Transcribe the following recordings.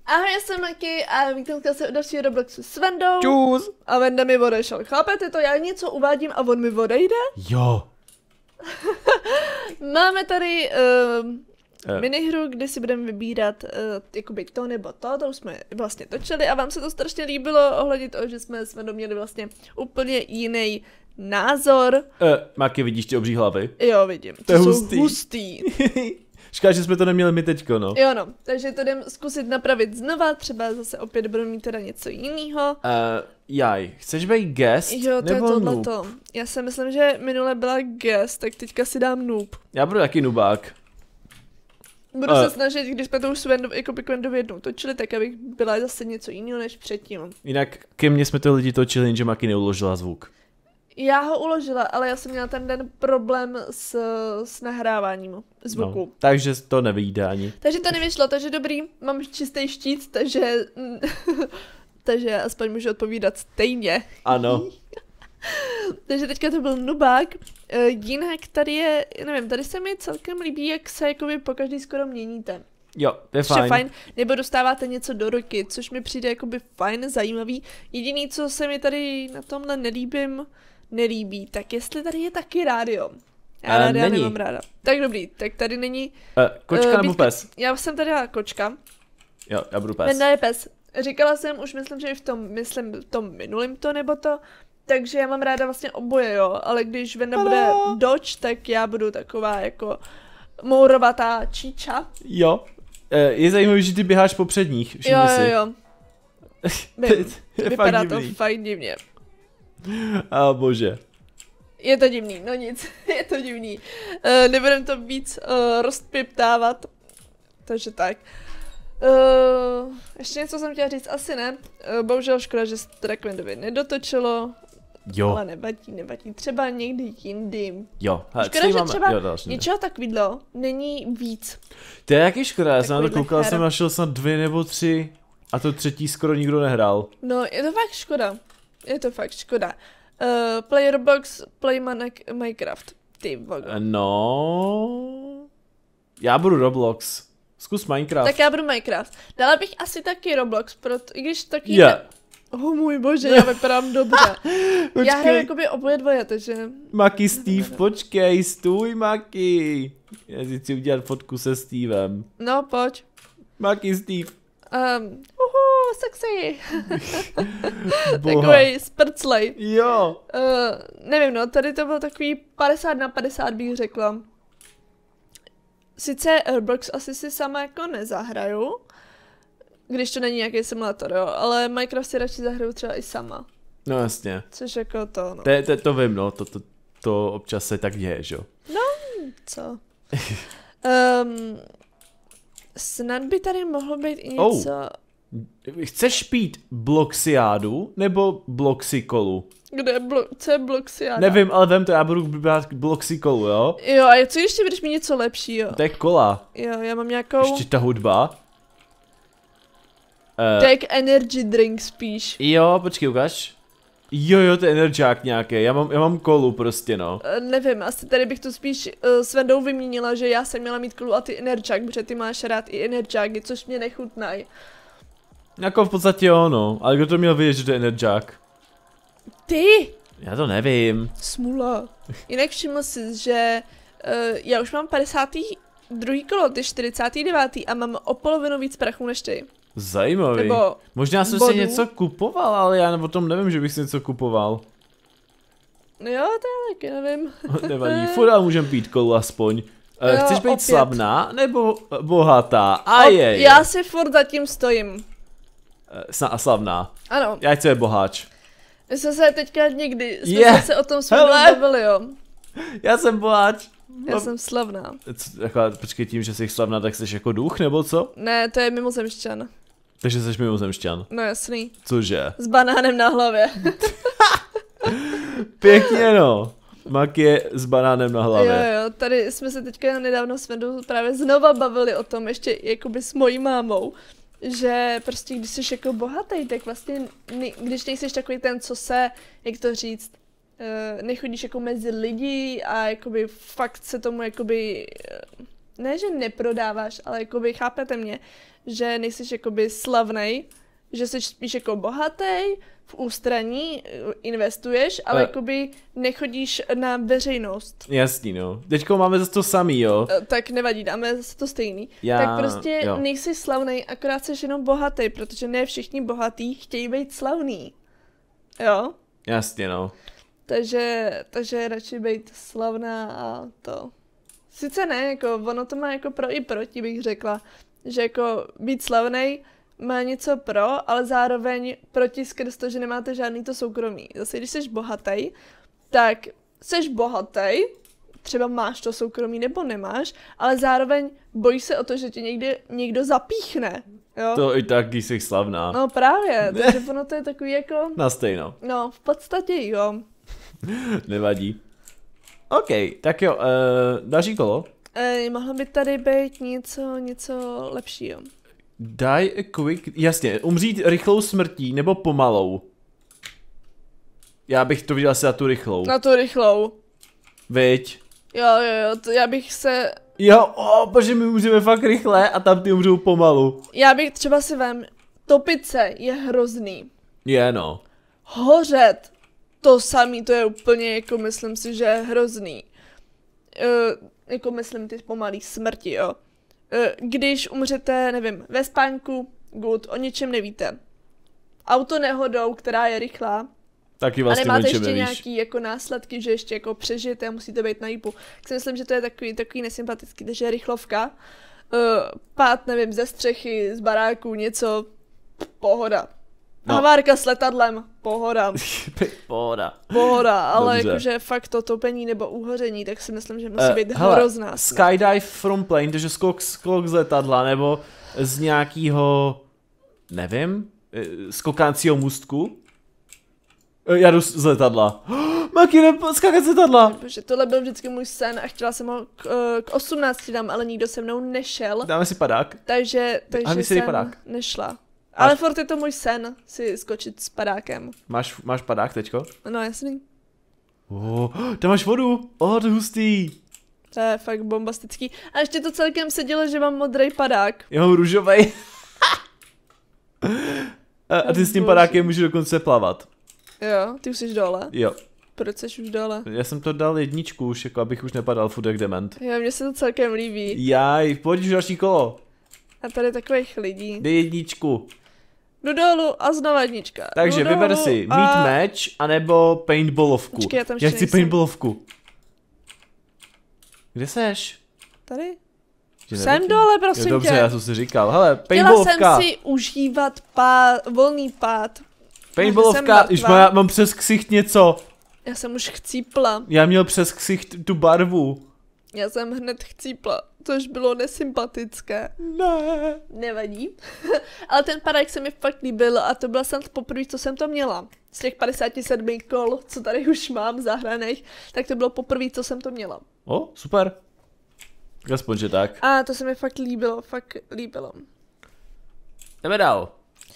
Ahoj, já jsem Maki a vítám se u dalšího Robloxu s Vendou. Čus. A Venda mi odešel. Chápete to? Já něco uvádím a on mi odejde? Jo. Máme tady minihru, kde si budeme vybírat jakoby to nebo to už jsme vlastně točili a vám se to strašně líbilo ohledně toho, že jsme s Vendou měli vlastně úplně jiný názor. Maki, vidíš ty obří hlavy? Jo, vidím. To je jsou hustý. Škoda, že jsme to neměli my teďko, no. Jo no, takže to jdem zkusit napravit znova, třeba zase opět budeme mít teda něco jiného. Jaj, chceš být guest Jo, to nebo je noob? tohleto. Já si myslím, že minule byla guest, tak teďka si dám noob. Já budu taky nubák. Budu se snažit, když jsme to už s Vendou, jako by Vendovi jednou točili, tak abych byla zase něco jiného než předtím. Jinak ke mně jsme to lidi točili, jenže Maki neuložila zvuk. Já ho uložila, ale já jsem měla ten den problém s nahráváním zvuku. No, takže to nevyjde ani. Takže to nevyšlo, takže dobrý, mám čistý štít, takže takže aspoň můžu odpovídat stejně. Ano. Takže teďka to byl nubák. Jinak tady je, nevím, tady se mi celkem líbí, jak se jakoby po každý skoro měníte. Jo, je fajn. Nebo dostáváte něco do ruky, což mi přijde jakoby fajn, zajímavý. Jediný, co se mi tady na tomhle nelíbí, tak jestli tady je taky rádio. Já rádia nemám ráda. Tak dobrý, tak tady není... kočka nebo pes? Já jsem tady kočka. Jo, já budu pes. Venda je pes. Říkala jsem, už myslím, že i v tom minulým to nebo to, takže já mám ráda vlastně oboje, jo, ale když Venda bude Dodge, tak já budu taková jako mourovatá číča. Jo. Je zajímavé, že ty běháš po předních, všimni si. Jo. Vypadá to fakt divně. A bože. Je to divný, no nic, je to divný. Nebudem to víc rozpiptávat, takže tak. Ještě něco jsem chtěla říct, asi ne. Bohužel škoda, že se to Vendovi nedotočilo. Jo. Ale nevadí, třeba někdy jindy. Jo. Škoda, že třeba něčeho takovýhle není víc. To je jaký škoda, já jsem na to koukal, jsem našel snad 2 nebo 3 a to třetí skoro nikdo nehrál. No, je to fakt škoda. Play Roblox, play Minecraft. Ty vogo. No. Já budu Roblox. Zkus Minecraft. Tak já budu Minecraft. Dala bych asi taky Roblox, i když taky... Yeah. Oh můj bože, já vypadám dobře. Já hraju jakoby oboje dvoje, takže... Maki, Steve, počkej, stůj Maki. Já si chci udělat fotku se Stevem. No, pojď. Maki, Steve. Sexy. Takovej sprclej. Jo. Nevím, no, tady to byl takový 50/50 bych řekla. Sice Roblox asi si sama jako nezahraju, když to není nějaký simulátor, jo, ale Minecraft si radši zahraju třeba i sama. No jasně. Což jako to, no. To vím, no, to občas se tak děje, že jo. No, co? Snad by tady mohlo být i něco... Chceš pít Bloxiádu nebo Bloxikolu? Co je Bloxiáda? Nevím, ale vem to, já budu brát Bloxikolu, jo? Jo, a co ještě budeš mít něco lepšího? To je kola. Jo, já mám nějakou... Ještě ta hudba. Tak energy drink spíš. Jo, počkej, ukaž. Jo, to je energiák nějaký, já mám kolu prostě, no. Nevím, asi tady bych to spíš s Vendou vyměnila, že já jsem měla mít kolu a ty energiák, protože ty máš rád i energiáky, což mě nechutnají. Jako v podstatě jo, no, ale kdo to měl vědět, že to je energiák? Ty! Já to nevím. Smula. Jinak všiml jsi, že já už mám 52. kolo, ty 49. a mám o polovinu víc prachu než ty. Zajímavý. Nebo možná jsem si něco kupoval, ale já o tom nevím, že bych si něco kupoval. No jo, to já taky nevím. Nevadí, furt ale můžem pít kolu aspoň. Chceš být opět slavná nebo bohatá? Já si furt zatím stojím. A slavná. Ano. Já chci být boháč. My jsme se teďka někdy, jsme se o tom s bavili, jo. Já jsem boháč. Já jsem slavná. Počkej, tím, že jsi slavná, tak jsi jako duch, nebo co? Ne, to je mimozemšťan. Takže jsi mimozemšťan. No jasný. Cože? S banánem na hlavě. Pěkně no. Maki je s banánem na hlavě. Jo, tady jsme se teďka nedávno s Vendou právě znova bavili o tom, ještě jakoby s mojí mámou, že prostě když jsi jako bohatý, tak vlastně, když nejsi takový ten, co se, jak to říct, nechodíš jako mezi lidi a jakoby fakt se tomu jakoby, ne že neprodáváš, ale jakoby chápete mě, že nejsi jakoby slavnej, že jsi spíš jako bohatý, v ústraní investuješ, ale jakoby nechodíš na veřejnost. Jasný, no. Teďko máme zase to samý, jo. Tak nevadí, dáme zase to stejný. Tak prostě nejsi slavnej, akorát jsi jenom bohatý, protože ne všichni bohatý chtějí být slavný. Jo? Jasně, no. Takže radši být slavná a to. Sice ne, jako ono to má jako pro i proti, bych řekla. Že jako být slavnej má něco pro, ale zároveň proti skrz to, že nemáte žádný to soukromí. Zase když jsi bohatý, tak jsi bohatý, třeba máš to soukromí nebo nemáš, ale zároveň bojíš se o to, že tě někdo zapíchne. Jo? To i tak, když jsi slavná. No právě, takže ono to je takový jako... Na stejno. No, v podstatě jo. Nevadí. OK, tak jo, další kolo. Mohlo by tady být něco lepšího. Die a quick, jasně, umřít rychlou smrtí nebo pomalou. Já bych to viděl asi na tu rychlou. Na tu rychlou. Viď? Jo, to já bych se... Jo, protože my umřeme fakt rychle a tam ty umřou pomalu. Já bych třeba si topit se je hrozný. Je, no. Hořet, to samý, to je úplně jako myslím si, že je hrozný. Jako myslím ty pomalý smrti, jo. Když umřete, nevím, ve spánku, good, o ničem nevíte. Auto nehodou, která je rychlá. Taky vlastně a nemáte ještě nevíš. nějaký jako následky, že ještě jako přežijete a musíte být na jípu. Tak si myslím, že to je takový nesympatický, takže rychlovka. Pád, nevím, ze střechy, z baráku, něco, pohoda. No. Havárka s letadlem, pohoda. Pohoda, ale jakože fakt to topení nebo uhoření, tak si myslím, že musí být hrozná. Skydive from plane, takže skok z letadla, nebo z nějakého, nevím, skokáncího můstku. Já jdu z letadla. Maki, skákat z letadla. Protože tohle byl vždycky můj sen a chtěla jsem ho k 18 dám, ale nikdo se mnou nešel. Dáme si padák. Takže jsem padák. Nešla. Ale furt je to můj sen, si skočit s padákem. Máš padák teďko? No jasný. Tam máš vodu, to je hustý. To je fakt bombastický. A ještě to celkem se dělo, že mám modrý padák. Já mám růžovej. A ty s tím padákem můžeš dokonce plavat. Jo, ty už jsi dole? Jo. Proč jsi už dole? Já jsem to dal jedničku už, jako abych už nepadal furt jak dement. Jo, mně se to celkem líbí. Jaj, pojď už další kolo. A tady takových lidí. Dej jedničku. Jdu dolů a znova jednička. Takže vyber si meat match, anebo paintballovku. Počkej, já chci paintballovku. Kde seš? Tady. Jsem dole, prosím tě. Dobře, já jsem si říkal. Hele, paintballovka. Chtěla jsem si užívat volný pád. Paintballovka, už mám přes ksicht něco. Já jsem už chcípla. Já měl přes ksicht tu barvu. Já jsem hned chcípla, což bylo nesympatické. Ne. Nevadí. Ale ten padák se mi fakt líbil a to byla snad poprvé, co jsem to měla. Z těch 57 kol, co tady už mám zahraných, tak to bylo poprvé, co jsem to měla. Super. Aspoň, že tak. A to se mi fakt líbilo. Jdeme dál.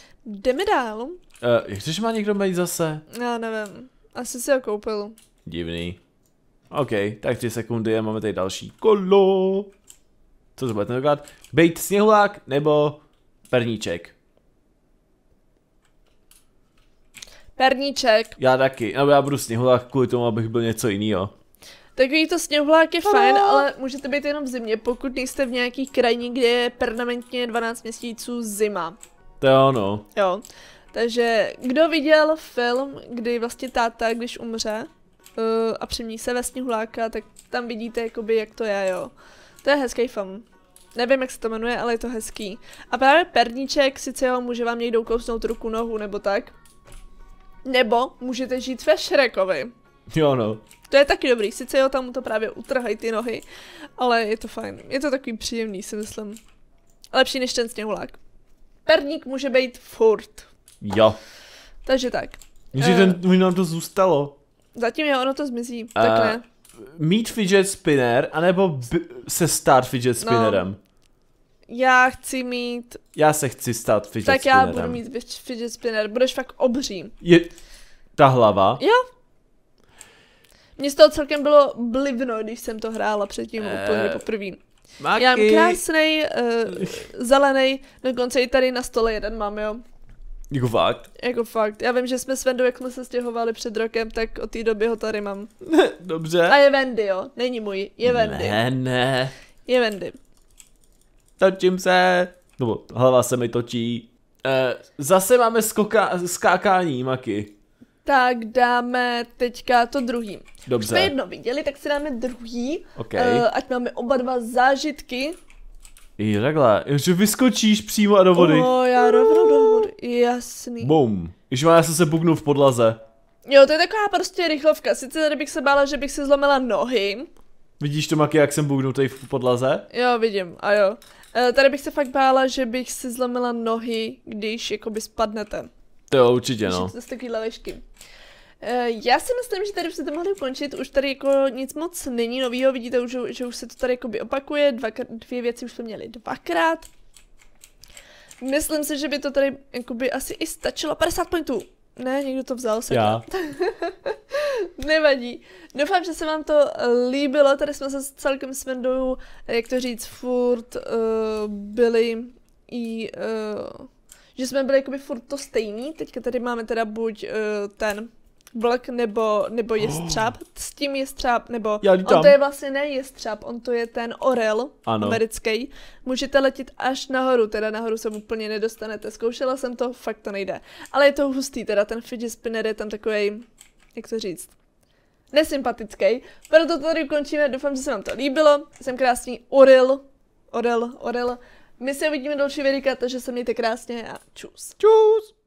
Chceš má někdo mít zase? Já nevím. Asi si ho koupil. Divný. OK, tak 3 sekundy a máme tady další kolo. Co to bude tentokrát? Bejt sněhulák nebo perníček? Perníček. Já taky, nebo já budu sněhulák kvůli tomu, abych byl něco jiného. Takový to sněhulák je fajn, ale můžete být jenom v zimě, pokud nejste v nějaký krajině, kde je permanentně 12 měsíců zima. To je ono. Jo, takže kdo viděl film, kdy vlastně táta, když umře a přemění se ve sněhuláka, tak tam vidíte jakoby, jak to je, jo. To je hezký film. Nevím, jak se to jmenuje, ale je to hezký. A právě perníček, sice jo, může vám někdo kousnout ruku, nohu, nebo tak. Nebo můžete žít ve Šrekovi. Jo, no. To je taky dobrý, sice jo, tam mu to právě utrhají ty nohy, ale je to fajn. Je to takový příjemný, si myslím. Lepší než ten sněhulák. Perník může být furt. Jo. Takže tak. Že nám to zůstalo. Zatím jo, ono to zmizí, tak ne. Mít fidget spinner, anebo se stát fidget spinnerem? Já chci mít... Já se chci stát fidget tak spinnerem. Tak já budu mít fidget spinner, budeš fakt obří. Je ta hlava? Jo. Mně z toho celkem bylo blivno, když jsem to hrála předtím úplně poprvé. Maki. Já mám krásnej, zelený, dokonce i tady na stole jeden mám, jo. Jako fakt? Jako fakt. Já vím, že jsme s Vendou, jak jsme se stěhovali před rokem, tak od té doby ho tady mám. Dobře. A je Vendy, jo. Není můj, je Vendy. Ne. Je Vendy. Točím se. Nebo hlava se mi točí. Zase máme skákání, Maki. Tak dáme teďka to druhý. Dobře. Jsme jedno viděli, tak si dáme druhý. Okay. Ať máme oba dva zážitky. I takhle, že vyskočíš přímo a do vody. Já rovnou do vody, jasný. Boom. Ježiš, já jsem se buknul v podlaze. Jo, to je taková prostě rychlovka. Sice tady bych se bála, že bych si zlomila nohy. Vidíš to, Maki, jak jsem buknutý v podlaze? Jo, vidím, a jo. Tady bych se fakt bála, že bych si zlomila nohy, když jakoby spadnete. To jo, určitě, no. To jsou takový levešky. Já si myslím, že tady už se to mohli ukončit, už tady jako nic moc není novýho, vidíte, že už se to tady jakoby opakuje, dvě věci už jsme měli dvakrát. Myslím si, že by to tady jakoby asi i stačilo, 50 pointů. Ne, někdo to vzal, Já. Nevadí. Doufám, že se vám to líbilo, tady jsme se celkem s Vendou, jak to říct, furt byli i... že jsme byli jakoby furt to stejný, teďka tady máme teda buď ten vlk nebo jestřáb, s tím jestřáb, nebo on to je vlastně ne jestřáb, on to je ten orel americký, můžete letět až nahoru, teda nahoru se úplně nedostanete, zkoušela jsem to, fakt to nejde, ale je to hustý, teda ten fidget spinner je tam takovej, jak to říct, nesympatický, proto to tady ukončíme, doufám, že se vám to líbilo, jsem krásný orel, my se uvidíme další videa, takže se mějte krásně a čus. Čus.